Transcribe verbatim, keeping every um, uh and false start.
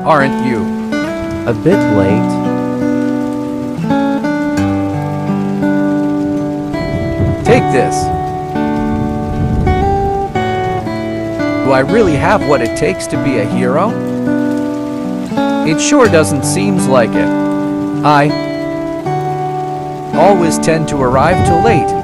aren't you? A bit late. Take this. Do I really have what it takes to be a hero? It sure doesn't seem like it. I always tend to arrive too late.